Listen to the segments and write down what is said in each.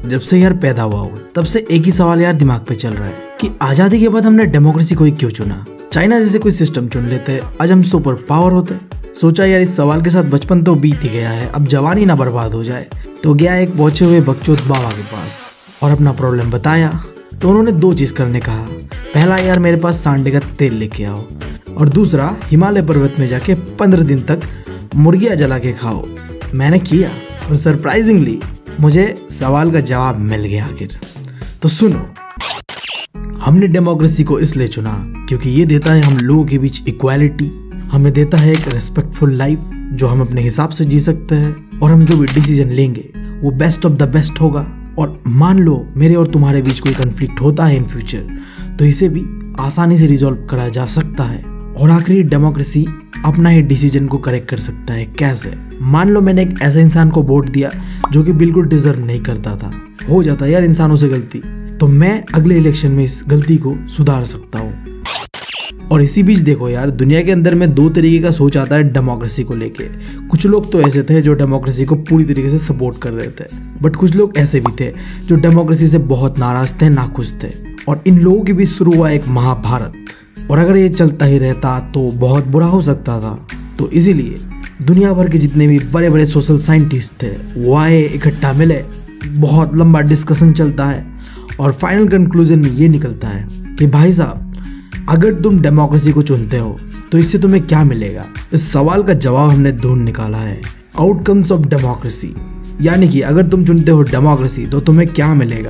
जब से यार पैदा हुआ हूँ तब से एक ही सवाल यार दिमाग पे चल रहा है कि आजादी के बाद हमने डेमोक्रेसी को ही क्यों चुना। चाइना जैसे कोई सिस्टम चुन लेते, आज हम सुपर पावर होते। सोचा यार इस सवाल के साथ बचपन तो बीत ही गया है, अब जवानी ना बर्बाद हो जाए। तो गया एक पहुंचे हुए बकचोद बाबा के पास और अपना प्रॉब्लम बताया। तो उन्होंने दो चीज करने कहा, पहला यार मेरे पास सांडे का तेल लेके आओ, और दूसरा हिमालय पर्वत में जाके 15 दिन तक मुर्गियाँ जला के खाओ। मैंने किया और सरप्राइजिंगली मुझे सवाल का जवाब मिल गया आखिर। तो सुनो, हमने डेमोक्रेसी को इसलिए चुना क्योंकि ये देता है हम लोगों के बीच इक्वालिटी, हमें देता है एक रेस्पेक्टफुल लाइफ जो हम अपने हिसाब से जी सकते हैं, और हम जो भी डिसीजन लेंगे वो बेस्ट ऑफ द बेस्ट होगा। और मान लो मेरे और तुम्हारे बीच कोई कन्फ्लिक्ट होता है इन फ्यूचर, तो इसे भी आसानी से रिजॉल्व करा जा सकता है। और आखिरी डेमोक्रेसी अपना ही डिसीजन को करेक्ट कर सकता है। कैसे? मान लो मैंने एक ऐसे इंसान को वोट दिया जो कि बिल्कुल डिजर्व नहीं करता था, हो जाता है यार इंसानों से गलती, तो मैं अगले इलेक्शन में इस गलती को सुधार सकता हूँ। और इसी बीच देखो यार, दुनिया के अंदर में दो तरीके का सोच आता है डेमोक्रेसी को लेके। कुछ लोग तो ऐसे थे जो डेमोक्रेसी को पूरी तरीके से सपोर्ट कर रहे थे, बट कुछ लोग ऐसे भी थे जो डेमोक्रेसी से बहुत नाराज थे, नाखुश थे। और इन लोगों के बीच शुरू हुआ एक महाभारत, और अगर ये चलता ही रहता तो बहुत बुरा हो सकता था। तो इसीलिए दुनिया भर के जितने भी बड़े बड़े सोशल साइंटिस्ट थे वो आए, इकट्ठा मिले, बहुत लंबा डिस्कशन चलता है, और फाइनल कंक्लूजन में ये निकलता है कि भाई साहब, अगर तुम डेमोक्रेसी को चुनते हो तो इससे तुम्हें क्या मिलेगा। इस सवाल का जवाब हमने ढूंढ निकाला है, आउटकम्स ऑफ डेमोक्रेसी। यानी कि अगर तुम चुनते हो डेमोक्रेसी तो तुम्हें क्या मिलेगा।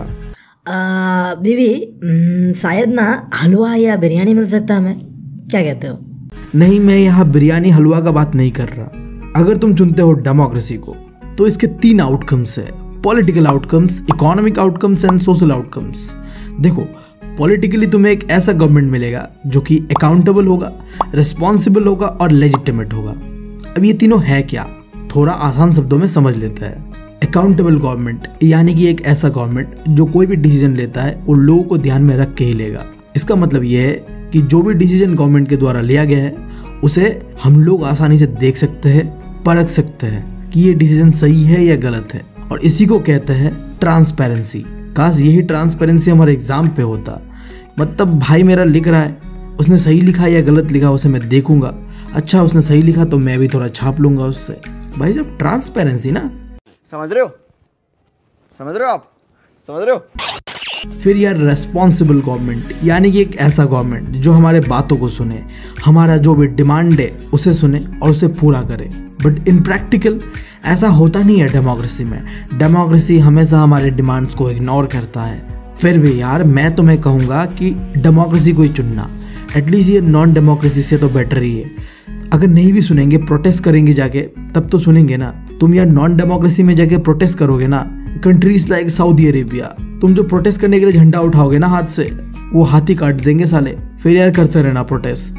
बीबी, शायद ना हलवा या बिरयानी मिल सकता है, हमें क्या कहते हो? नहीं, मैं यहाँ बिरयानी हलवा का बात नहीं कर रहा। अगर तुम चुनते हो डेमोक्रेसी को तो इसके 3 आउटकम्स है, political outcomes, economic outcomes and social outcomes. देखो, पॉलिटिकली तुम्हें एक ऐसा गवर्नमेंट मिलेगा जो कि अकाउंटेबल होगा, रिस्पॉन्सिबल होगा और लेजिटिमेट होगा। अब ये तीनों है क्या, थोड़ा आसान शब्दों में समझ लेते हैं। अकाउंटेबल गवर्नमेंट यानी कि एक ऐसा गवर्नमेंट जो कोई भी डिसीजन लेता है वो लोगों को ध्यान में रख के ही लेगा। इसका मतलब ये है कि जो भी डिसीजन गवर्नमेंट के द्वारा लिया गया है उसे हम लोग आसानी से देख सकते हैं, परख सकते हैं कि ये डिसीजन सही है या गलत है, और इसी को कहते हैं ट्रांसपेरेंसी। काश यही ट्रांसपेरेंसी हमारे एग्जाम पे होता। मतलब भाई मेरा लिख रहा है, उसने सही लिखा या गलत लिखा उसे मैं देखूंगा, अच्छा उसने सही लिखा तो मैं भी थोड़ा छाप लूंगा उससे। भाई साहब, ट्रांसपेरेंसी ना, समझ रहे हो? समझ रहे हो आप? समझ रहे हो? फिर यार रेस्पॉन्सिबल गवर्नमेंट यानी कि एक ऐसा गवर्नमेंट जो हमारे बातों को सुने, हमारा जो भी डिमांड है उसे सुने और उसे पूरा करे। बट इन प्रैक्टिकल ऐसा होता नहीं है डेमोक्रेसी में। डेमोक्रेसी हमेशा हमारे डिमांड्स को इग्नोर करता है। फिर भी यार मैं तुम्हें कहूँगा कि डेमोक्रेसी को ही चुनना, एटलीस्ट ये नॉन डेमोक्रेसी से तो बेटर ही है। अगर नहीं भी सुनेंगे, प्रोटेस्ट करेंगे जाके, तब तो सुनेंगे ना। तुम यार नॉन डेमोक्रेसी में जाके प्रोटेस्ट करोगे ना, कंट्रीज लाइक सऊदी अरेबिया, तुम जो प्रोटेस्ट करने के लिए झंडा उठाओगे ना हाथ से, वो हाथी काट देंगे साले। फिर यार करते रहना प्रोटेस्ट।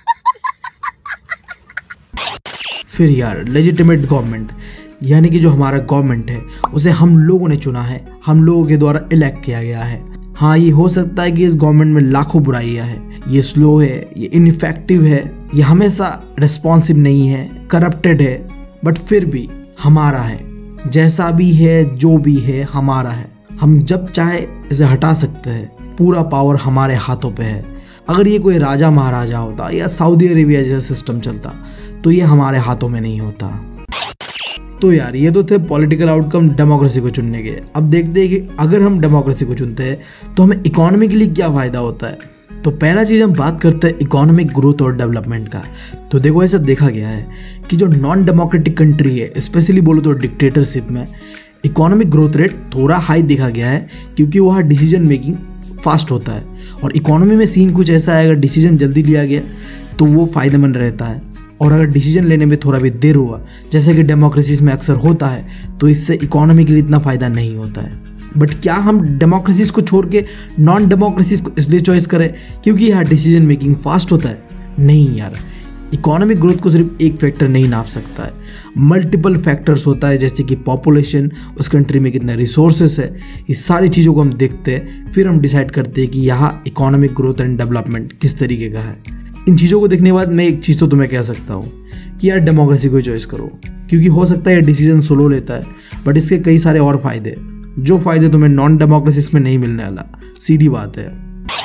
फिर यार लेजिटिमेट गवर्नमेंट यानी कि जो हमारा गवर्नमेंट है उसे हम लोगों ने चुना है, हम लोगों के द्वारा इलेक्ट किया गया है। हाँ, ये हो सकता है कि इस गवर्नमेंट में लाखों बुराइयां हैं, ये स्लो है, ये इनइफेक्टिव है, ये हमेशा रिस्पॉन्सिव नहीं है, करप्टेड है, बट फिर भी हमारा है। जैसा भी है, जो भी है, हमारा है। हम जब चाहे इसे हटा सकते हैं, पूरा पावर हमारे हाथों पे है। अगर ये कोई राजा महाराजा होता या सऊदी अरेबिया जैसा सिस्टम चलता तो ये हमारे हाथों में नहीं होता। तो यार ये तो थे पॉलिटिकल आउटकम डेमोक्रेसी को चुनने के। अब देखते हैं कि अगर हम डेमोक्रेसी को चुनते हैं तो हमें इकोनॉमी के लिए क्या फ़ायदा होता है। तो पहला चीज़ हम बात करते हैं इकोनॉमिक ग्रोथ और डेवलपमेंट का। तो देखो, ऐसा देखा गया है कि जो नॉन डेमोक्रेटिक कंट्री है, स्पेशली बोलो तो डिक्टेटरशिप में, इकोनॉमिक ग्रोथ रेट थोड़ा हाई देखा गया है क्योंकि वहाँ डिसीजन मेकिंग फास्ट होता है। और इकोनॉमी में सीन कुछ ऐसा है, अगर डिसीजन जल्दी लिया गया तो वो फ़ायदेमंद रहता है, और अगर डिसीजन लेने में थोड़ा भी देर हुआ, जैसे कि डेमोक्रेसीज में अक्सर होता है, तो इससे इकोनॉमी के लिए इतना फ़ायदा नहीं होता है। बट क्या हम डेमोक्रेसीज को छोड़ के नॉन डेमोक्रेसीज को इसलिए चॉइस करें क्योंकि यहाँ डिसीजन मेकिंग फास्ट होता है? नहीं यार, इकोनॉमिक ग्रोथ को सिर्फ एक फैक्टर नहीं नाप सकता है, मल्टीपल फैक्टर्स होता है, जैसे कि पॉपुलेशन, उस कंट्री में कितने रिसोर्सेस है, इस सारी चीज़ों को हम देखते हैं, फिर हम डिसाइड करते हैं कि यहाँ इकोनॉमिक ग्रोथ एंड डेवलपमेंट किस तरीके का है। इन चीज़ों को देखने के बाद मैं एक चीज़ तो तुम्हें कह सकता हूँ कि यार डेमोक्रेसी को चॉइस करो, क्योंकि हो सकता है ये डिसीजन स्लो लेता है बट इसके कई सारे और फायदे। जो फायदे तुम्हें नॉन डेमोक्रेसी में नहीं मिलने वाला, सीधी बात है।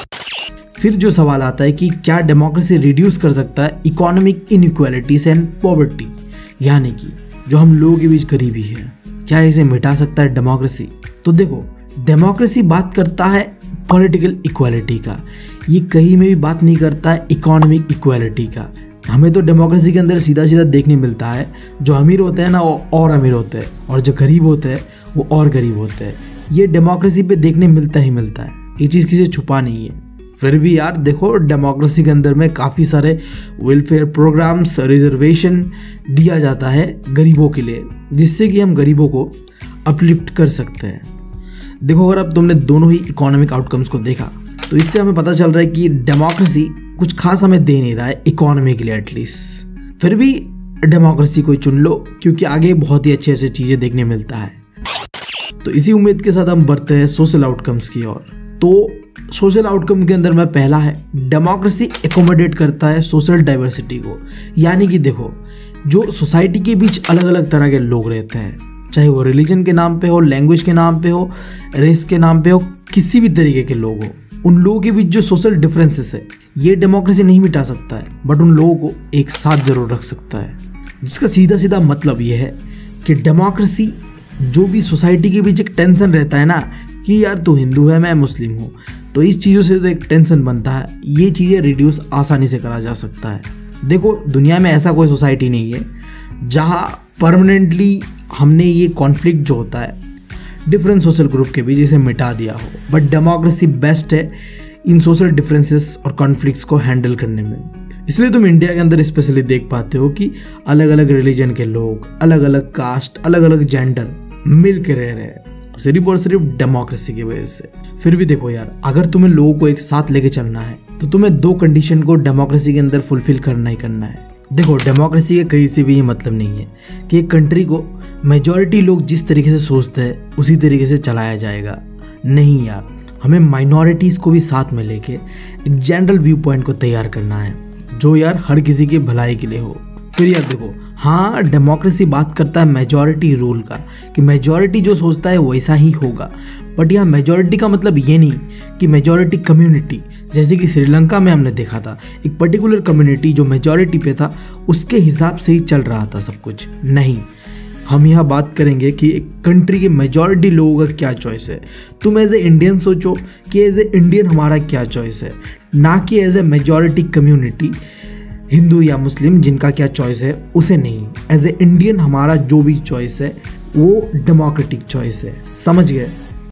फिर जो सवाल आता है कि क्या डेमोक्रेसी रिड्यूस कर सकता है इकोनॉमिक इनइक्वालिटीज एंड पॉवर्टी, यानी कि जो हम लोगों के बीच गरीबी है, क्या इसे मिटा सकता है डेमोक्रेसी? तो देखो, डेमोक्रेसी बात करता है पॉलिटिकल इक्वालिटी का, ये कहीं में भी बात नहीं करता है इकोनॉमिक इक्वालिटी का। हमें तो डेमोक्रेसी के अंदर सीधा सीधा देखने मिलता है, जो अमीर होते हैं ना वो और अमीर होते हैं, और जो गरीब होते हैं वो और गरीब होते हैं। ये डेमोक्रेसी पे देखने मिलता ही मिलता है, ये चीज़ किसी छुपा नहीं है। फिर भी यार देखो, डेमोक्रेसी के अंदर में काफ़ी सारे वेलफेयर प्रोग्राम्स, रिजर्वेशन दिया जाता है गरीबों के लिए, जिससे कि हम गरीबों को अपलिफ्ट कर सकते हैं। देखो, अगर अब तुमने दोनों ही इकोनॉमिक आउटकम्स को देखा तो इससे हमें पता चल रहा है कि डेमोक्रेसी कुछ खास हमें दे नहीं रहा है इकोनॉमी के लिए एटलीस्ट। फिर भी डेमोक्रेसी को चुन लो, क्योंकि आगे बहुत ही अच्छी अच्छी चीज़ें देखने मिलता है। तो इसी उम्मीद के साथ हम बढ़ते हैं सोशल आउटकम्स की ओर। तो सोशल आउटकम के अंदर में पहला है, डेमोक्रेसी एकोमोडेट करता है सोशल डाइवर्सिटी को। यानी कि देखो, जो सोसाइटी के बीच अलग अलग तरह के लोग रहते हैं, चाहे वो रिलीजन के नाम पे हो, लैंग्वेज के नाम पे हो, रेस के नाम पे हो, किसी भी तरीके के लोग हो, उन लोगों के बीच जो सोशल डिफरेंसेस है ये डेमोक्रेसी नहीं मिटा सकता है, बट उन लोगों को एक साथ जरूर रख सकता है। जिसका सीधा सीधा मतलब ये है कि डेमोक्रेसी जो भी सोसाइटी के बीच एक टेंशन रहता है ना कि यार तू हिंदू है मैं मुस्लिम हूँ, तो इस चीज़ों से तो एक टेंशन बनता है, ये चीज़ें रिड्यूस आसानी से करा जा सकता है। देखो, दुनिया में ऐसा कोई सोसाइटी नहीं है जहाँ परमानेंटली हमने ये कॉन्फ्लिक्ट जो होता है डिफरेंट सोशल ग्रुप के बीच इसे मिटा दिया हो, बट डेमोक्रेसी बेस्ट है इन सोशल डिफरेंसेस और कॉन्फ्लिक्ट्स को हैंडल करने में। इसलिए तुम इंडिया के अंदर स्पेशली देख पाते हो कि अलग अलग रिलीजन के लोग, अलग अलग कास्ट, अलग अलग जेंडर मिल के रह रहे हैं, सिर्फ और सिर्फ डेमोक्रेसी की वजह से। फिर भी देखो यार, अगर तुम्हें लोगों को एक साथ लेके चलना है तो तुम्हें दो कंडीशन को डेमोक्रेसी के अंदर फुलफिल करना ही करना है। देखो, डेमोक्रेसी के कहीं से भी ये मतलब नहीं है कि एक कंट्री को मेजॉरिटी लोग जिस तरीके से सोचते हैं उसी तरीके से चलाया जाएगा। नहीं यार, हमें माइनॉरिटीज़ को भी साथ में लेके एक जनरल व्यू पॉइंट को तैयार करना है, जो यार हर किसी की भलाई के लिए हो। फिर यार देखो, हाँ, डेमोक्रेसी बात करता है मेजॉरिटी रूल का, कि मेजॉरिटी जो सोचता है वैसा ही होगा, बट यहाँ मेजॉरिटी का मतलब ये नहीं कि मेजॉरिटी कम्युनिटी, जैसे कि श्रीलंका में हमने देखा था एक पर्टिकुलर कम्युनिटी जो मेजॉरिटी पे था उसके हिसाब से ही चल रहा था सब कुछ। नहीं, हम यहाँ बात करेंगे कि एक कंट्री के मेजॉरिटी लोगों का क्या चॉइस है। तुम एज ए इंडियन सोचो कि एज ए इंडियन हमारा क्या चॉइस है, ना कि as a majority community Hindu या मुस्लिम जिनका क्या चॉइस है उसे नहीं। एज ए इंडियन हमारा जो भी चॉइस है वो डेमोक्रेटिक चॉइस है, समझ गए?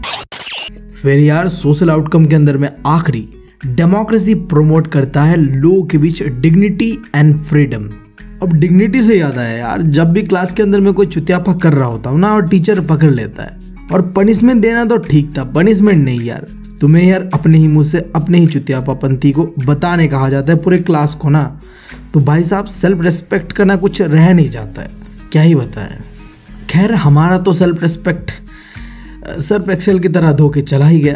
फिर यार सोशल आउटकम के अंदर में आखिरी, डेमोक्रेसी प्रमोट करता है लोगों के बीच डिग्निटी एंड फ्रीडम। अब डिग्निटी से याद आया यार, जब भी क्लास के अंदर में कोई चुतियापा कर रहा होता हूँ ना और टीचर पकड़ लेता है, और पनिशमेंट देना तो ठीक था, पनिशमेंट नहीं यार, तुम्हें यार अपने ही मुंह से अपने ही चुतियापापंथी को बताने कहा जाता है पूरे क्लास को ना, तो भाई साहब सेल्फ रेस्पेक्ट करना कुछ रह नहीं जाता है, क्या ही बताएं। खैर, हमारा तो सेल्फ रेस्पेक्ट सर्फ एक्सेल की तरह धो के चला ही गया।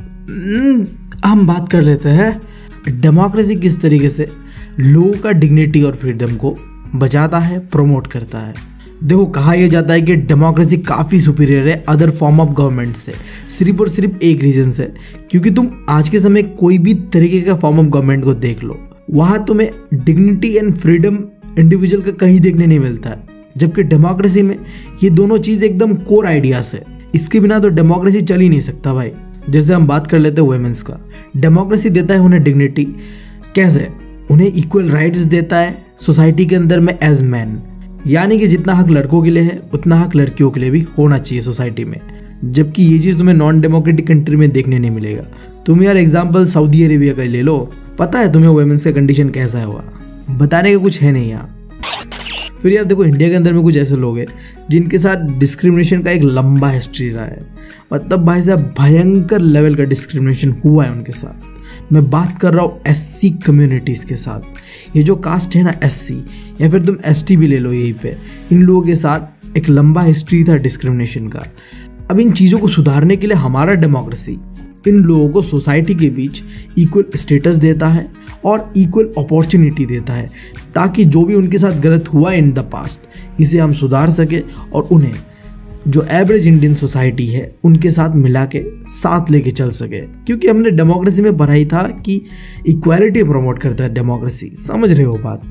हम बात कर लेते हैं डेमोक्रेसी किस तरीके से लोगों का डिग्निटी और फ्रीडम को बचाता है, प्रमोट करता है। देखो, कहा यह जाता है कि डेमोक्रेसी काफ़ी सुपीरियर है अदर फॉर्म ऑफ गवर्नमेंट से, सिर्फ और सिर्फ एक रीज़न से, क्योंकि तुम आज के समय कोई भी तरीके का फॉर्म ऑफ गवर्नमेंट को देख लो, वहाँ तुम्हें डिग्निटी एंड फ्रीडम इंडिविजुअल का कहीं देखने नहीं मिलता है, जबकि डेमोक्रेसी में ये दोनों चीज़ एकदम कोर आइडियाज़ है। इसके बिना तो डेमोक्रेसी चल ही नहीं सकता भाई। जैसे हम बात कर लेते हैं वुमेन्स का, डेमोक्रेसी देता है उन्हें डिग्निटी, कैसे? उन्हें इक्वल राइट्स देता है सोसाइटी के अंदर में एज मैन, यानी कि जितना हक लड़कों के लिए है उतना हक लड़कियों के लिए भी होना चाहिए सोसाइटी में, जबकि ये चीज़ तुम्हें नॉन डेमोक्रेटिक कंट्री में देखने नहीं मिलेगा। तुम यार एग्जांपल सऊदी अरेबिया का ले लो, पता है तुम्हें वुमेन्स का कंडीशन कैसा हुआ, बताने का कुछ है नहीं यहाँ। फिर यार देखो, इंडिया के अंदर में कुछ ऐसे लोग हैं जिनके साथ डिस्क्रिमिनेशन का एक लंबा हिस्ट्री रहा है, मतलब भाई साहब भयंकर लेवल का डिस्क्रिमिनेशन हुआ है उनके साथ। मैं बात कर रहा हूँ एससी कम्युनिटीज़ के साथ। ये जो कास्ट है ना एससी, या फिर तुम एसटी भी ले लो, यहीं पे इन लोगों के साथ एक लंबा हिस्ट्री था डिस्क्रिमिनेशन का। अब इन चीज़ों को सुधारने के लिए हमारा डेमोक्रेसी इन लोगों को सोसाइटी के बीच इक्वल स्टेटस देता है और इक्वल अपॉर्चुनिटी देता है, ताकि जो भी उनके साथ गलत हुआ इन द पास्ट इसे हम सुधार सके और उन्हें जो एवरेज इंडियन सोसाइटी है उनके साथ मिला के साथ लेके चल सके, क्योंकि हमने डेमोक्रेसी में पढ़ा ही था कि इक्वालिटी प्रमोट करता है डेमोक्रेसी। समझ रहे हो बात?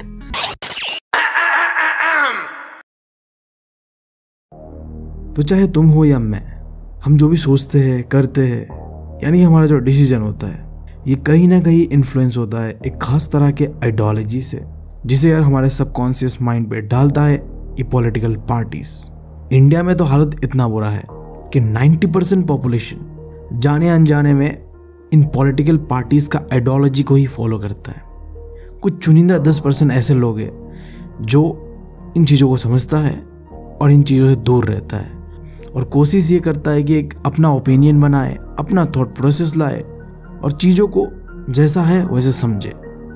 तो चाहे तुम हो या मैं, हम जो भी सोचते हैं करते हैं, यानी हमारा जो डिसीजन होता है, ये कहीं ना कहीं इन्फ्लुएंस होता है एक खास तरह के आइडियोलॉजी से, जिसे यार हमारे सबकॉन्शियस माइंड पे डालता है ये पॉलिटिकल पार्टीज। इंडिया में तो हालत इतना बुरा है कि 90% पॉपुलेशन जाने अनजाने में इन पॉलिटिकल पार्टीज का आइडियोलॉजी को ही फॉलो करता है। कुछ चुनिंदा 10% ऐसे लोग हैं जो इन चीज़ों को समझता है और इन चीज़ों से दूर रहता है और कोशिश ये करता है कि एक अपना ओपिनियन बनाए, अपना थॉट प्रोसेस लाए और चीज़ों को जैसा है वैसे समझे।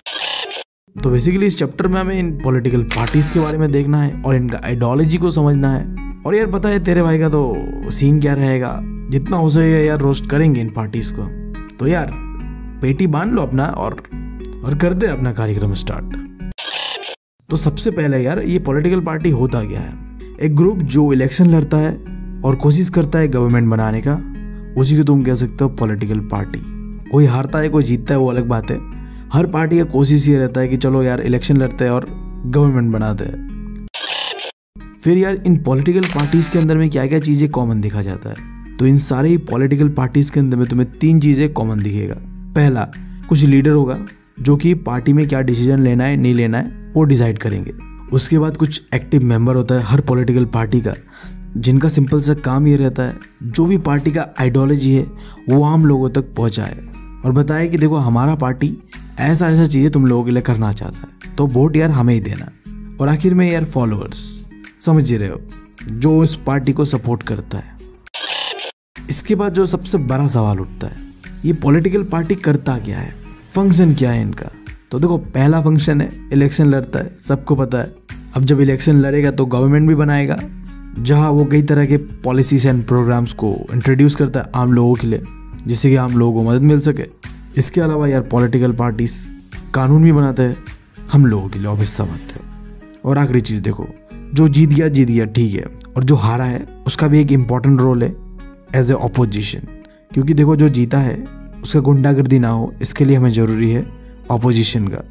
तो बेसिकली इस चैप्टर में हमें इन पॉलिटिकल पार्टीज़ के बारे में देखना है और इनका आइडियोलॉजी को समझना है। और यार पता है तेरे भाई का तो सीन क्या रहेगा, जितना हो सके यार रोस्ट करेंगे इन पार्टीज़ को। तो यार पेटी बांध लो अपना और कर दे अपना कार्यक्रम स्टार्ट। तो सबसे पहले यार ये पॉलिटिकल पार्टी होता क्या है? एक ग्रुप जो इलेक्शन लड़ता है और कोशिश करता है गवर्नमेंट बनाने का, उसी को तुम कह सकते हो पॉलिटिकल पार्टी। कोई हारता है कोई जीतता है वो अलग बात है। हर पार्टी का कोशिश ये रहता है कि चलो यार इलेक्शन लड़ते हैं और गवर्नमेंट बनाते हैं। फिर यार इन पॉलिटिकल पार्टीज के अंदर में क्या क्या चीज़ें कॉमन दिखा जाता है? तो इन सारे ही पॉलिटिकल पार्टीज के अंदर में तुम्हें 3 चीज़ें कॉमन दिखेगा। पहला, कुछ लीडर होगा जो कि पार्टी में क्या डिसीजन लेना है नहीं लेना है वो डिसाइड करेंगे। उसके बाद कुछ एक्टिव मेंबर होता है हर पॉलिटिकल पार्टी का, जिनका सिंपल सा काम ये रहता है जो भी पार्टी का आइडियोलॉजी है वो आम लोगों तक पहुंचाए और बताए कि देखो हमारा पार्टी ऐसा ऐसा चीज़ें तुम लोगों के लिए करना चाहता है, तो वोट यार हमें ही देना। और आखिर में यार फॉलोअर्स, समझ रहे हो, जो इस पार्टी को सपोर्ट करता है। इसके बाद जो सबसे बड़ा सवाल उठता है, ये पॉलिटिकल पार्टी करता क्या है, फंक्शन क्या है इनका? तो देखो पहला फंक्शन है इलेक्शन लड़ता है, सबको पता है। अब जब इलेक्शन लड़ेगा तो गवर्नमेंट भी बनाएगा, जहां वो कई तरह के पॉलिसीज एंड प्रोग्राम्स को इंट्रोड्यूस करता है आम लोगों के लिए, जिससे कि आम लोगों को मदद मिल सके। इसके अलावा यार पॉलिटिकल पार्टीज कानून भी बनाते हैं हम लोगों के लिए, ऑब्वियस सा बात है। और आखिरी चीज़ देखो, जो जीत गया ठीक है, और जो हारा है उसका भी एक इम्पॉर्टेंट रोल है एज ए ऑपोजिशन, क्योंकि देखो जो जीता है उसका गुंडागर्दी ना हो, इसके लिए हमें ज़रूरी है ऑपोजिशन का।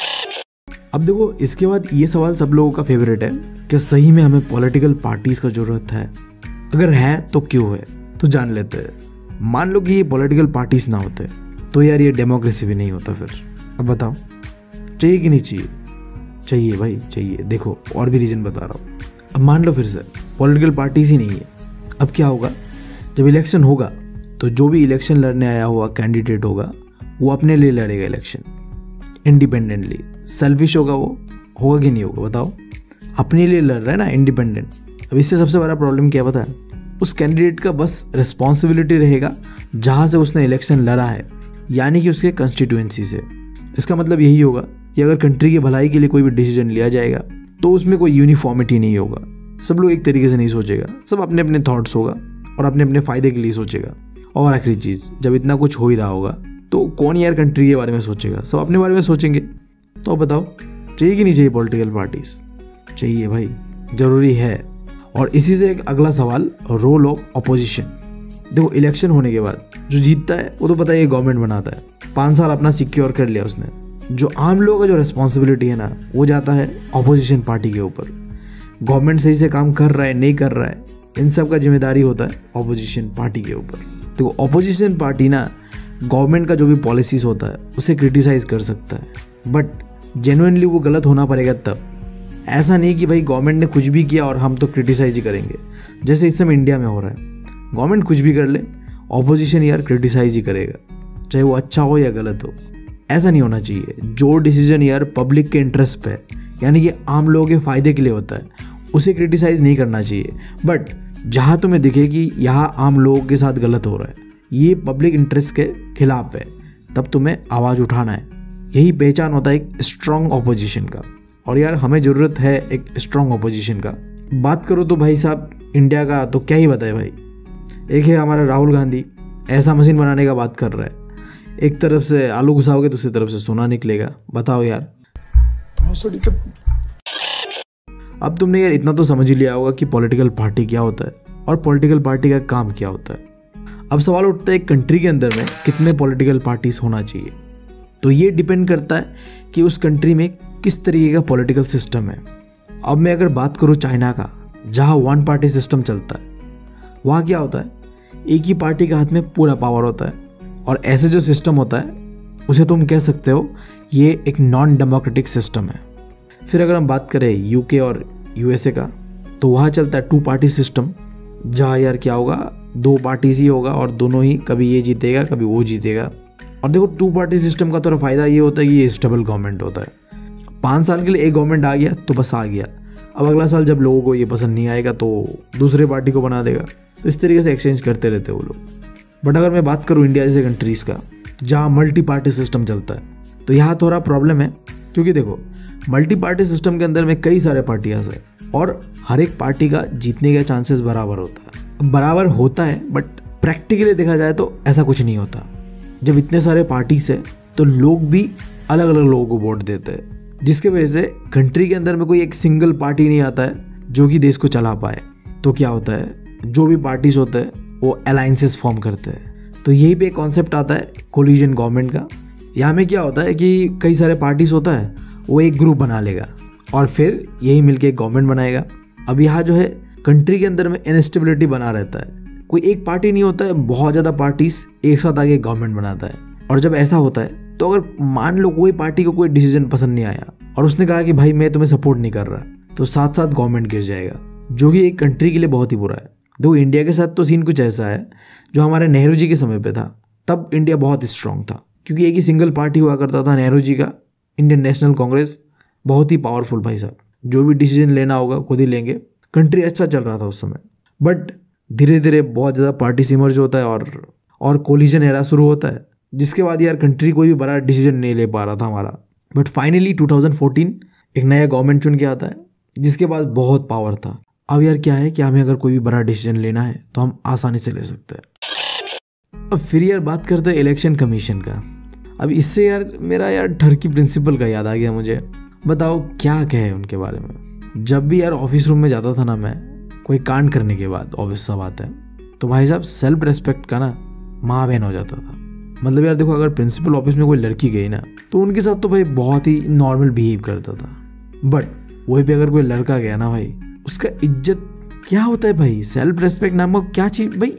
अब देखो इसके बाद ये सवाल सब लोगों का फेवरेट है, क्या सही में हमें पॉलिटिकल पार्टीज का ज़रूरत है? अगर है तो क्यों है, तो जान लेते हैं। मान लो कि ये पॉलिटिकल पार्टीज ना होते तो यार ये डेमोक्रेसी भी नहीं होता। फिर अब बताओ चाहिए कि नहीं चाहिए? चाहिए भाई चाहिए। देखो और भी रीज़न बता रहा हूँ। अब मान लो फिर से पॉलिटिकल पार्टीज ही नहीं है, अब क्या होगा? जब इलेक्शन होगा तो जो भी इलेक्शन लड़ने आया हुआ कैंडिडेट होगा वो अपने लिए लड़ेगा इलेक्शन, इंडिपेंडेंटली। सेल्फिश होगा वो, होगा कि नहीं होगा बताओ? अपने लिए लड़ रहा है ना, इंडिपेंडेंट। अब इससे सबसे बड़ा प्रॉब्लम क्या पता है? उस कैंडिडेट का बस रिस्पॉन्सिबिलिटी रहेगा जहाँ से उसने इलेक्शन लड़ा है, यानी कि उसके कंस्टिट्यूएंसी से। इसका मतलब यही होगा कि अगर कंट्री की भलाई के लिए कोई भी डिसीजन लिया जाएगा तो उसमें कोई यूनिफॉर्मिटी नहीं होगा, सब लोग एक तरीके से नहीं सोचेगा, सब अपने अपने थॉट्स होगा और अपने अपने फ़ायदे के लिए सोचेगा। और आखिरी चीज़, जब इतना कुछ हो ही रहा होगा तो कौन यार कंट्री के बारे में सोचेगा? सब अपने बारे में सोचेंगे। तो बताओ चाहिए कि नहीं चाहिए पॉलिटिकल पार्टीज? चाहिए भाई, ज़रूरी है। और इसी से एक अगला सवाल, रोल ऑफ अपोजिशन। देखो इलेक्शन होने के बाद जो जीतता है वो तो पता है गवर्नमेंट बनाता है, 5 साल अपना सिक्योर कर लिया उसने। जो आम लोगों का जो रिस्पॉन्सिबिलिटी है ना वो जाता है अपोजिशन पार्टी के ऊपर। गवर्नमेंट सही से काम कर रहा है नहीं कर रहा है, इन सब का जिम्मेदारी होता है अपोजिशन पार्टी के ऊपर। देखो अपोजिशन पार्टी ना गवर्नमेंट का जो भी पॉलिसीज़ होता है उसे क्रिटिसाइज़ कर सकता है, बट जेन्युइनली वो गलत होना पड़ेगा तब। ऐसा नहीं कि भाई गवर्नमेंट ने कुछ भी किया और हम तो क्रिटिसाइज ही करेंगे, जैसे इस समय इंडिया में हो रहा है। गवर्नमेंट कुछ भी कर ले, ऑपोजिशन यार क्रिटिसाइज ही करेगा, चाहे वो अच्छा हो या गलत हो। ऐसा नहीं होना चाहिए। जो डिसीजन यार पब्लिक के इंटरेस्ट पे है, यानी कि आम लोगों के फ़ायदे के लिए होता है, उसे क्रिटिसाइज़ नहीं करना चाहिए। बट जहाँ तुम्हें दिखे कि यहाँ आम लोगों के साथ गलत हो रहा है, ये पब्लिक इंटरेस्ट के खिलाफ है, तब तुम्हें आवाज़ उठाना है। यही पहचान होता है एक स्ट्रॉन्ग ऑपोजिशन का। और यार हमें ज़रूरत है एक स्ट्रॉन्ग ऑपोजिशन का। बात करो तो भाई साहब इंडिया का तो क्या ही बताए भाई। एक है हमारा राहुल गांधी, ऐसा मशीन बनाने का बात कर रहा है, एक तरफ से आलू घुसाओगे दूसरी तरफ से सोना निकलेगा। बताओ यार, अब तुमने यार इतना तो समझ ही लिया होगा कि पॉलिटिकल पार्टी क्या होता है। और पॉलिटिकल पार्टी का काम क्या होता है। अब सवाल उठता है एक कंट्री के अंदर में कितने पॉलिटिकल पार्टीज होना चाहिए। तो ये डिपेंड करता है कि उस कंट्री में किस तरीके का पॉलिटिकल सिस्टम है। अब मैं अगर बात करूँ चाइना का, जहाँ वन पार्टी सिस्टम चलता है, वहाँ क्या होता है, एक ही पार्टी के हाथ में पूरा पावर होता है। और ऐसे जो सिस्टम होता है उसे तुम कह सकते हो ये एक नॉन डेमोक्रेटिक सिस्टम है। फिर अगर हम बात करें यूके और यूएसए का, तो वहाँ चलता है टू पार्टी सिस्टम, जहाँ यार क्या होगा, दो पार्टीज ही होगा और दोनों ही कभी ये जीतेगा कभी वो जीतेगा। और देखो टू पार्टी सिस्टम का थोड़ा फ़ायदा ये होता है कि ये स्टेबल गवर्नमेंट होता है। 5 साल के लिए एक गवर्नमेंट आ गया तो बस आ गया, अब अगला साल जब लोगों को ये पसंद नहीं आएगा तो दूसरे पार्टी को बना देगा। तो इस तरीके से एक्सचेंज करते रहते हैं वो लोग। बट अगर मैं बात करूँ इंडिया जैसे कंट्रीज़ का, जहाँ मल्टी पार्टी सिस्टम चलता है, तो यहाँ थोड़ा प्रॉब्लम है। क्योंकि देखो मल्टी पार्टी सिस्टम के अंदर में कई सारे पार्टियाँ हैं और हर एक पार्टी का जीतने के चांसेस बराबर होता है। बराबर होता है बट प्रैक्टिकली देखा जाए तो ऐसा कुछ नहीं होता। जब इतने सारे पार्टीज है तो लोग भी अलग अलग लोगों को वोट देते हैं, जिसके वजह से कंट्री के अंदर में कोई एक सिंगल पार्टी नहीं आता है जो कि देश को चला पाए। तो क्या होता है, जो भी पार्टीज होते हैं वो अलायंसेस फॉर्म करते हैं। तो यही पे एक कॉन्सेप्ट आता है कोलिजन गवर्नमेंट का। यहाँ में क्या होता है कि कई सारे पार्टीज होता है, वो एक ग्रुप बना लेगा और फिर यही मिलके एक गवर्नमेंट बनाएगा। अब यहाँ जो है कंट्री के अंदर में इनस्टेबिलिटी बना रहता है, कोई एक पार्टी नहीं होता है, बहुत ज़्यादा पार्टीज एक साथ आके गवर्नमेंट बनाता है। और जब ऐसा होता है तो अगर मान लो कोई पार्टी को कोई डिसीजन पसंद नहीं आया और उसने कहा कि भाई मैं तुम्हें सपोर्ट नहीं कर रहा, तो साथ साथ गवर्नमेंट गिर जाएगा, जो कि एक कंट्री के लिए बहुत ही बुरा है। दो इंडिया के साथ तो सीन कुछ ऐसा है, जो हमारे नेहरू जी के समय पे था, तब इंडिया बहुत स्ट्रांग था क्योंकि एक ही सिंगल पार्टी हुआ करता था नेहरू जी का, इंडियन नेशनल कांग्रेस, बहुत ही पावरफुल भाई साहब। जो भी डिसीजन लेना होगा खुद ही लेंगे, कंट्री अच्छा चल रहा था उस समय। बट धीरे धीरे बहुत ज़्यादा पार्टी इमर्ज होता है और कोलिजन एरा शुरू होता है, जिसके बाद यार कंट्री कोई भी बड़ा डिसीजन नहीं ले पा रहा था हमारा। बट फाइनली 2014 एक नया गवर्नमेंट चुन के आता है, जिसके पास बहुत पावर था। अब यार क्या है कि हमें अगर कोई भी बड़ा डिसीजन लेना है तो हम आसानी से ले सकते हैं। अब फिर यार बात करते हैं इलेक्शन कमीशन का। अब इससे यार मेरा यार टर्की प्रिंसिपल का याद आ गया मुझे। बताओ क्या कहे उनके बारे में। जब भी यार ऑफिस रूम में जाता था ना मैं, कोई कांड करने के बाद, ऑब्वियस सा बात है, तो भाई साहब सेल्फ रेस्पेक्ट का ना माँ बहन हो जाता था। मतलब यार देखो अगर प्रिंसिपल ऑफिस में कोई लड़की गई ना, तो उनके साथ तो भाई बहुत ही नॉर्मल बिहेव करता था। बट वहीं पे अगर कोई लड़का गया ना भाई, उसका इज्जत क्या होता है भाई, सेल्फ रेस्पेक्ट नामक क्या चीज़ भाई,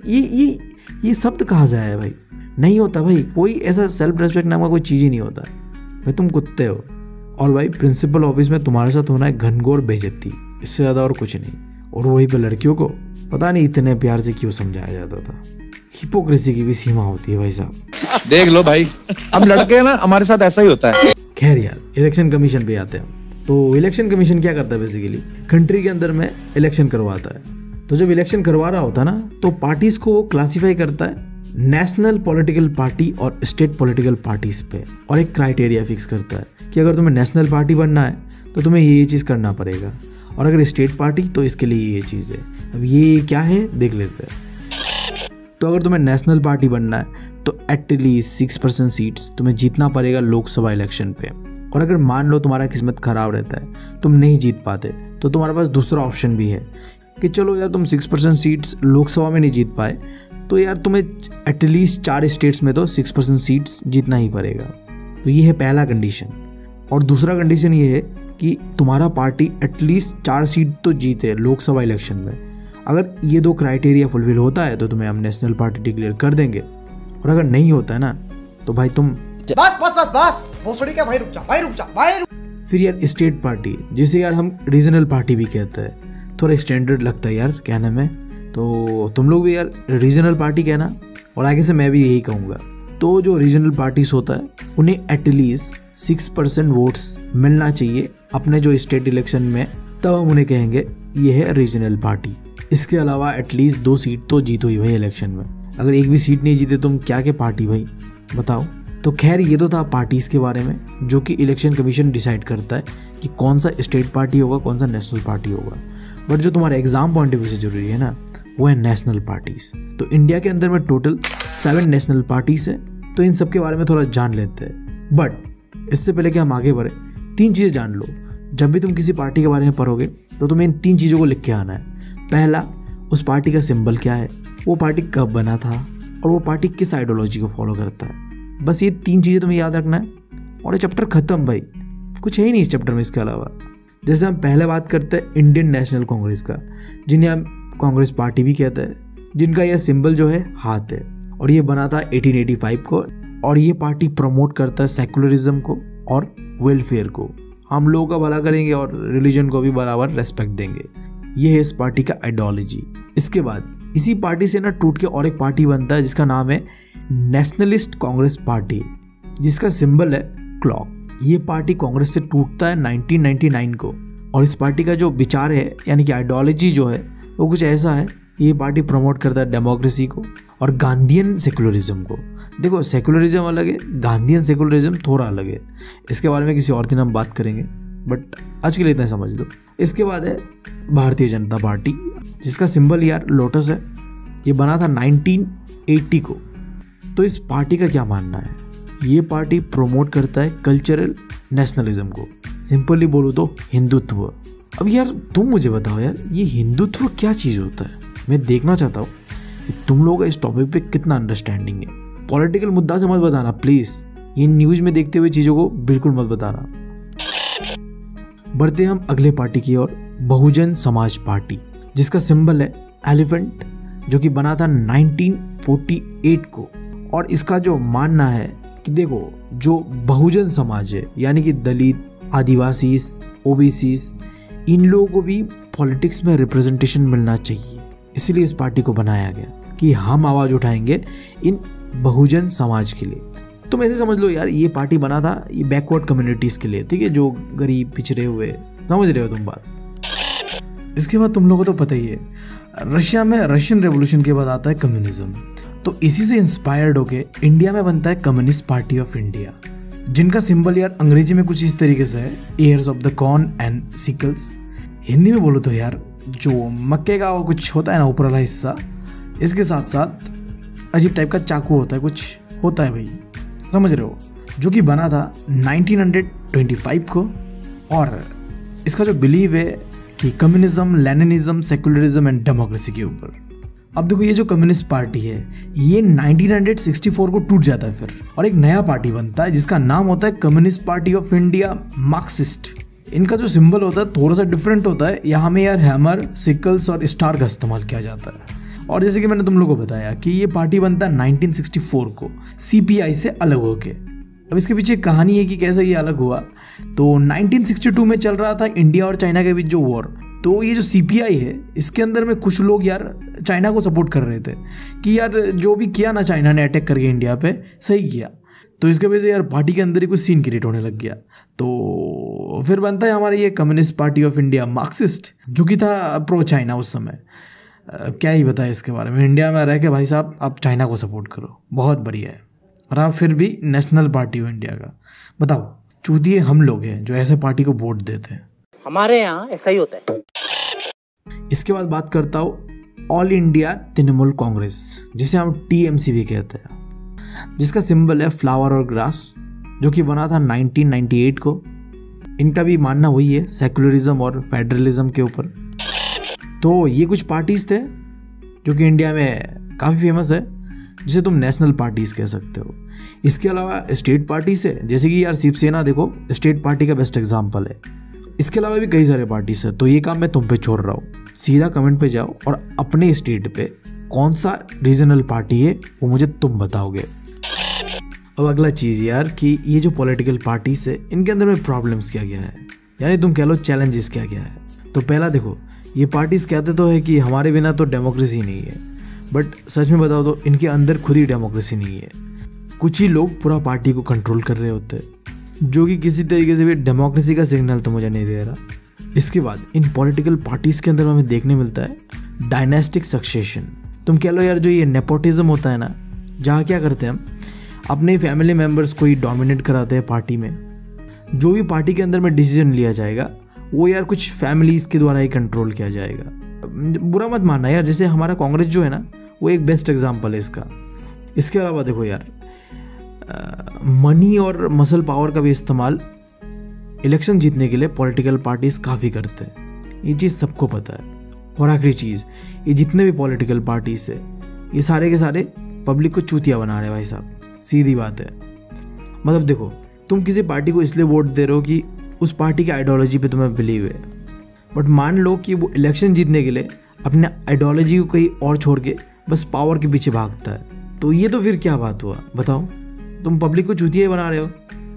ये शब्द कहाँ से आया है भाई? नहीं होता भाई, कोई ऐसा सेल्फ रेस्पेक्ट नामक कोई चीज़ ही नहीं होता भाई। तुम कुत्ते हो। और भाई प्रिंसिपल ऑफिस में तुम्हारे साथ होना है घनघोर बेइज्जती, इससे ज़्यादा और कुछ नहीं। और वहीं पे लड़कियों को पता नहीं इतने प्यार से क्यों समझाया जाता था। हिपोक्रेसी की भी सीमा होती है भाई साहब। देख लो भाई, हम लड़के हैं ना, हमारे साथ ऐसा ही होता है। खैर यार इलेक्शन कमीशन पे आते हैं। तो इलेक्शन कमीशन क्या करता है, बेसिकली कंट्री के अंदर में इलेक्शन करवाता है। तो जब इलेक्शन करवा रहा होता है ना, तो पार्टीज को वो क्लासीफाई करता है नेशनल पॉलिटिकल पार्टी और स्टेट पॉलिटिकल पार्टीज पे, और एक क्राइटेरिया फिक्स करता है कि अगर तुम्हें नेशनल पार्टी बनना है तो तुम्हें ये चीज़ करना पड़ेगा, और अगर स्टेट पार्टी तो इसके लिए ये चीज़ है। अब ये क्या है देख लेते हैं। तो अगर तुम्हें नेशनल पार्टी बनना है तो एटलीस्ट 6% सीट्स तुम्हें जीतना पड़ेगा लोकसभा इलेक्शन पे। और अगर मान लो तुम्हारा किस्मत ख़राब रहता है, तुम नहीं जीत पाते, तो तुम्हारे पास दूसरा ऑप्शन भी है कि चलो यार तुम 6% सीट्स लोकसभा में नहीं जीत पाए, तो यार तुम्हें एटलीस्ट 4 स्टेट्स में तो 6% सीट्स जीतना ही पड़ेगा। तो ये है पहला कंडीशन। और दूसरा कंडीशन ये है कि तुम्हारा पार्टी एटलीस्ट 4 सीट तो जीते लोकसभा इलेक्शन में। अगर ये 2 क्राइटेरिया फुलफिल होता है तो तुम्हें हम नेशनल पार्टी डिक्लेयर कर देंगे, और अगर नहीं होता है ना तो भाई तुम बस भोसड़ी क्या, भाई रुक जा। फिर यार स्टेट पार्टी, जिसे यार हम रीजनल पार्टी भी कहते हैं, थोड़ा स्टैंडर्ड लगता है यार कहने में, तो तुम लोग भी यार रीजनल पार्टी कहना, और आगे से मैं भी यही कहूँगा। तो जो रीजनल पार्टीज होता है उन्हें एटलीस्ट 6% वोट्स मिलना चाहिए अपने जो स्टेट इलेक्शन में, तब हम उन्हें कहेंगे ये है रीजनल पार्टी। इसके अलावा एटलीस्ट 2 सीट तो जीतो ही भाई इलेक्शन में। अगर एक भी सीट नहीं जीते तुम क्या के पार्टी भाई, बताओ। तो खैर ये तो था पार्टीज़ के बारे में, जो कि इलेक्शन कमीशन डिसाइड करता है कि कौन सा स्टेट पार्टी होगा, कौन सा नेशनल पार्टी होगा। बट जो तुम्हारे एग्जाम पॉइंट ऑफ व्यू से जरूरी है ना, वो है नेशनल पार्टीज़। तो इंडिया के अंदर में टोटल 7 नेशनल पार्टीज़ है, तो इन सब के बारे में थोड़ा जान लेते हैं। बट इससे पहले कि हम आगे बढ़े, 3 चीज़ें जान लो। जब भी तुम किसी पार्टी के बारे में पढ़ोगे तो तुम्हें इन 3 चीज़ों को लिख के आना है। पहला, उस पार्टी का सिंबल क्या है, वो पार्टी कब बना था और वो पार्टी किस आइडियोलॉजी को फॉलो करता है। बस ये 3 चीज़ें तुम्हें याद रखना है और ये चैप्टर ख़त्म भाई, कुछ है ही नहीं इस चैप्टर में इसके अलावा। जैसे हम पहले बात करते हैं इंडियन नेशनल कांग्रेस का, जिन्हें हम कांग्रेस पार्टी भी कहते हैं, जिनका यह सिंबल जो है हाथ है और ये बना था 1885 को। और ये पार्टी प्रमोट करता है सेकुलरिज्म को और वेलफेयर को, हम लोगों का भला करेंगे और रिलीजन को भी बराबर रेस्पेक्ट देंगे। ये है इस पार्टी का आइडियोलॉजी। इसके बाद इसी पार्टी से ना टूट के और एक पार्टी बनता है जिसका नाम है नेशनलिस्ट कांग्रेस पार्टी, जिसका सिंबल है क्लॉक। ये पार्टी कांग्रेस से टूटता है 1999 को और इस पार्टी का जो विचार है यानी कि आइडियोलॉजी जो है वो कुछ ऐसा है कि ये पार्टी प्रमोट करता है डेमोक्रेसी को और गांधीयन सेकुलरिज्म को। देखो सेकुलरिज्म अलग है, गांधीयन सेकुलरिज्म थोड़ा अलग है, इसके बारे में किसी और दिन हम बात करेंगे, बट आज के लिए इतना समझ लो। इसके बाद है भारतीय जनता पार्टी, जिसका सिंबल यार लोटस है। ये बना था 1980 को। तो इस पार्टी का क्या मानना है, ये पार्टी प्रमोट करता है कल्चरल नेशनलिज्म को, सिंपली बोलो तो हिंदुत्व। अब यार तुम मुझे बताओ यार, ये हिंदुत्व क्या चीज़ होता है। मैं देखना चाहता हूँ कि तुम लोग इस टॉपिक पे कितना अंडरस्टैंडिंग है। पॉलिटिकल मुद्दा से मत बताना प्लीज़, ये न्यूज़ में देखते हुए चीज़ों को बिल्कुल मत बताना। बढ़ते हम अगले पार्टी की ओर, बहुजन समाज पार्टी, जिसका सिंबल है एलिफेंट, जो कि बना था 1948 को। और इसका जो मानना है कि देखो जो बहुजन समाज है यानी कि दलित, आदिवासी, ओबीसीज, इन लोगों को भी पॉलिटिक्स में रिप्रेजेंटेशन मिलना चाहिए, इसलिए इस पार्टी को बनाया गया कि हम आवाज़ उठाएंगे इन बहुजन समाज के लिए। तुम ऐसे समझ लो यार, ये पार्टी बना था ये बैकवर्ड कम्युनिटीज़ के लिए, ठीक है, जो गरीब पिछड़े हुए, समझ रहे हो तुम बात। इसके बाद तुम लोगों को तो पता ही है, रशिया में रशियन रेवोल्यूशन के बाद आता है कम्युनिज्म। तो इसी से इंस्पायर्ड होके इंडिया में बनता है कम्युनिस्ट पार्टी ऑफ इंडिया, जिनका सिंबल यार अंग्रेजी में कुछ इस तरीके से है, ears of the corn and sickles. Hindi में बोलो तो यार जो मक्के का वो कुछ होता है ना ऊपर वाला हिस्सा, इसके साथ साथ अजीब टाइप का चाकू होता है, कुछ होता है भाई, समझ रहे हो, जो कि बना था 1925 को। और इसका जो बिलीव है कि communism, Leninism, secularism and democracy के ऊपर। अब देखो ये जो कम्युनिस्ट पार्टी है ये 1964 को टूट जाता है फिर, और एक नया पार्टी बनता है जिसका नाम होता है Communist Party of India, Marxist. इनका जो सिंबल होता है थोड़ा सा डिफरेंट होता है, यहाँ में यार हैमर, सिकल्स और स्टार का इस्तेमाल किया जाता है। और जैसे कि मैंने तुम लोगों को बताया कि ये पार्टी बनता है 1964 को सीपीआई से अलग होके। अब इसके पीछे कहानी है कि कैसे ये अलग हुआ। तो 1962 में चल रहा था इंडिया और चाइना के बीच जो वॉर, तो ये जो सीपीआई है इसके अंदर में कुछ लोग यार चाइना को सपोर्ट कर रहे थे कि यार जो भी किया ना चाइना ने अटैक करके इंडिया पे, सही किया। तो इसके वजह से यार पार्टी के अंदर ही कुछ सीन क्रिएट होने लग गया। तो फिर बनता है हमारा ये Communist Party of India, Marxist, जो कि था प्रो चाइना उस समय। क्या ही बताया इसके बारे में, इंडिया में रह के भाई साहब आप चाइना को सपोर्ट करो, बहुत बढ़िया है। और आप फिर भी नेशनल पार्टी हो इंडिया का। बताओ चूतिए हम लोग हैं जो ऐसे पार्टी को वोट देते हैं, हमारे यहाँ ऐसा ही होता है। इसके बाद बात करता हूँ ऑल इंडिया तृणमूल कांग्रेस, जिसे हम टीएमसी भी कहते हैं, जिसका सिंबल है फ्लावर और ग्रास, जो कि बना था 1998 को। इनका भी मानना वही है, सेकुलरिज्म और फेडरलिज्म के ऊपर। तो ये कुछ पार्टीज थे जो कि इंडिया में काफ़ी फेमस है, जिसे तुम नेशनल पार्टीज कह सकते हो। इसके अलावा स्टेट पार्टीज है, जैसे कि यार शिवसेना देखो स्टेट पार्टी का बेस्ट एग्जाम्पल है। इसके अलावा भी कई सारे पार्टीज है, तो ये काम मैं तुम पे छोड़ रहा हूँ। सीधा कमेंट पे जाओ और अपने स्टेट पे कौन सा रीजनल पार्टी है वो मुझे तुम बताओगे। अब अगला चीज़ यार कि ये जो पॉलिटिकल पार्टीज है इनके अंदर में प्रॉब्लम्स क्या क्या है, यानी तुम कह लो चैलेंजेस क्या क्या है। तो पहला देखो, ये पार्टीज कहते तो है कि हमारे बिना तो डेमोक्रेसी नहीं है, बट सच में बताओ तो इनके अंदर खुद ही डेमोक्रेसी नहीं है। कुछ ही लोग पूरा पार्टी को कंट्रोल कर रहे होते हैं, जो कि किसी तरीके से भी डेमोक्रेसी का सिग्नल तो मुझे नहीं दे रहा। इसके बाद इन पॉलिटिकल पार्टीज के अंदर हमें देखने मिलता है डायनेस्टिक सक्सेशन। तुम कह लो यार जो ये नेपोटिज्म होता है ना, जहाँ क्या करते हैं हम अपने फैमिली मेम्बर्स को ही डोमिनेट कराते हैं पार्टी में। जो भी पार्टी के अंदर में डिसीजन लिया जाएगा वो यार कुछ फैमिलीज़ के द्वारा ही कंट्रोल किया जाएगा। बुरा मत मानना यार, जैसे हमारा कांग्रेस जो है ना वो एक बेस्ट एग्जाम्पल है इसका। इसके अलावा देखो यार मनी और मसल पावर का भी इस्तेमाल इलेक्शन जीतने के लिए पॉलिटिकल पार्टीज काफ़ी करते हैं, ये चीज़ सबको पता है। और आखिरी चीज़, ये जितने भी पॉलिटिकल पार्टीज है ये सारे के सारे पब्लिक को चूतिया बना रहे हैं भाई साहब, सीधी बात है। मतलब देखो, तुम किसी पार्टी को इसलिए वोट दे रहे हो कि उस पार्टी की आइडियोलॉजी पे तुम्हें बिलीव है, बट मान लो कि वो इलेक्शन जीतने के लिए अपने आइडियोलॉजी को कहीं और छोड़ के बस पावर के पीछे भागता है, तो ये तो फिर क्या बात हुआ बताओ? तुम पब्लिक को चूतिया बना रहे हो।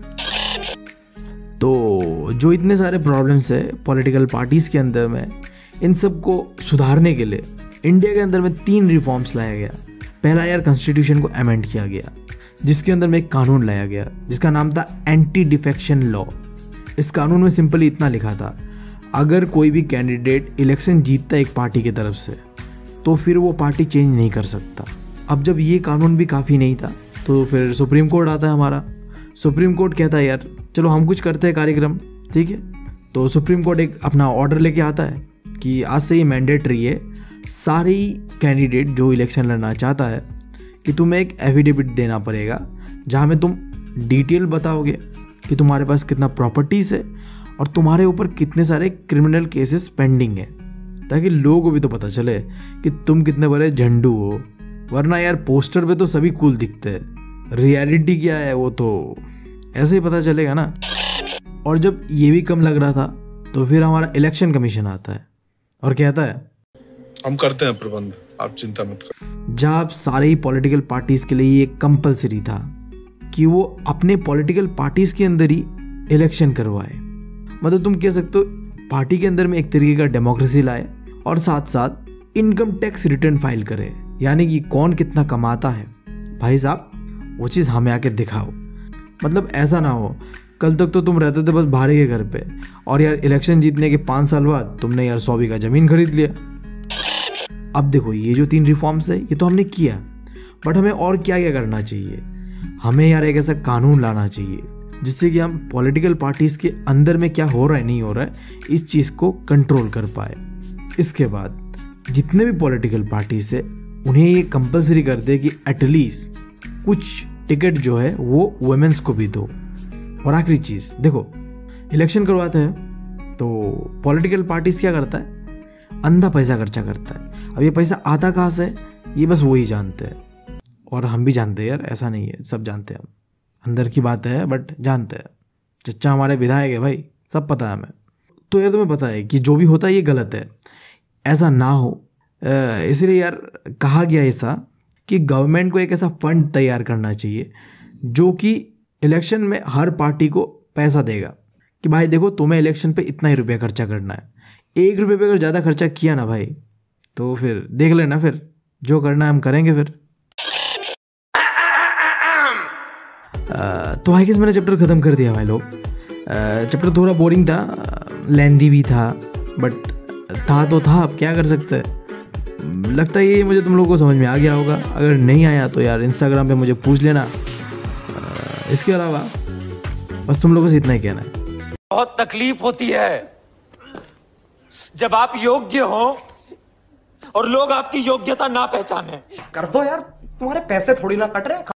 तो जो इतने सारे प्रॉब्लम्स है पॉलिटिकल पार्टीज के अंदर में, इन सब को सुधारने के लिए इंडिया के अंदर में 3 रिफॉर्म्स लाया गया। पहला यार, कॉन्स्टिट्यूशन को अमेंड किया गया, जिसके अंदर में एक कानून लाया गया जिसका नाम था एंटी डिफेक्शन लॉ। इस कानून में सिंपली इतना लिखा था, अगर कोई भी कैंडिडेट इलेक्शन जीतता है एक पार्टी की तरफ से, तो फिर वो पार्टी चेंज नहीं कर सकता। अब जब ये कानून भी काफ़ी नहीं था, तो फिर सुप्रीम कोर्ट आता है हमारा। सुप्रीम कोर्ट कहता है यार चलो हम कुछ करते हैं कार्यक्रम, ठीक है। तो सुप्रीम कोर्ट एक अपना ऑर्डर लेके आता है कि आज से ये मैंडेटरी है, सारे कैंडिडेट जो इलेक्शन लड़ना चाहता है कि तुम्हें एक एफिडेविट देना पड़ेगा जहाँ में तुम डिटेल बताओगे कि तुम्हारे पास कितना प्रॉपर्टीज़ है और तुम्हारे ऊपर कितने सारे क्रिमिनल केसेस पेंडिंग है, ताकि लोगों को भी तो पता चले कि तुम कितने बड़े झंडू हो। वरना यार पोस्टर पे तो सभी कूल दिखते हैं, रियलिटी क्या है वो तो ऐसे ही पता चलेगा ना। और जब ये भी कम लग रहा था, तो फिर हमारा इलेक्शन कमीशन आता है और कहता है हम करते हैं प्रबंध, आप चिंता मत करो। जब सारे ही पॉलिटिकल पार्टीज के लिए ये कंपलसरी था कि वो अपने पॉलिटिकल पार्टीज के अंदर ही इलेक्शन करवाए, मतलब तुम कह सकते हो पार्टी के अंदर में एक तरीके का डेमोक्रेसी लाए और साथ साथ इनकम टैक्स रिटर्न फाइल करे, यानी कि कौन कितना कमाता है भाई साहब वो चीज़ हमें आके दिखाओ। मतलब ऐसा ना हो कल तक तो तुम रहते थे बस भाड़े के घर पे, और यार इलेक्शन जीतने के 5 साल बाद तुमने यार 100 बीघा जमीन खरीद लिया। अब देखो ये जो 3 रिफॉर्म्स है ये तो हमने किया, बट हमें और क्या क्या करना चाहिए? हमें यार एक ऐसा कानून लाना चाहिए जिससे कि हम पॉलिटिकल पार्टीज़ के अंदर में क्या हो रहा है नहीं हो रहा है इस चीज़ को कंट्रोल कर पाए। इसके बाद जितने भी पॉलिटिकल पार्टीज़ है उन्हें ये कंपलसरी कर दे कि एटलीस्ट कुछ टिकट जो है वो वुमेन्स को भी दो। और आखिरी चीज़ देखो, इलेक्शन करवाते हैं तो पॉलिटिकल पार्टीज़ क्या करता है, अंधा पैसा खर्चा करता है। अब ये पैसा आता कहाँ से ये बस वही जानते हैं, और हम भी जानते हैं यार, ऐसा नहीं है, सब जानते हैं, हम अंदर की बात है बट जानते हैं। चच्चा हमारे विधायक है भाई, सब पता है हमें। तो यार तुम्हें पता है कि जो भी होता है ये गलत है, ऐसा ना हो। इसलिए यार कहा गया ऐसा कि गवर्नमेंट को एक ऐसा फंड तैयार करना चाहिए जो कि इलेक्शन में हर पार्टी को पैसा देगा कि भाई देखो तुम्हें इलेक्शन पे इतना ही रुपया खर्चा करना है। 1 रुपये पे अगर ज़्यादा खर्चा किया ना भाई तो फिर देख लेना, फिर जो करना है हम करेंगे फिर। तो भाई किस मैंने चैप्टर ख़त्म कर दिया भाई लोग। चैप्टर थोड़ा बोरिंग था, लेंदी भी था, बट था तो था, अब क्या कर सकते हैं। लगता है ये मुझे तुम लोगों को समझ में आ गया होगा, अगर नहीं आया तो यार इंस्टाग्राम पे मुझे पूछ लेना। इसके अलावा बस तुम लोगों से इतना ही कहना है। बहुत तकलीफ होती है जब आप योग्य हो और लोग आपकी योग्यता ना पहचाने। कर दो यार, तुम्हारे पैसे थोड़ी ना कट रहे।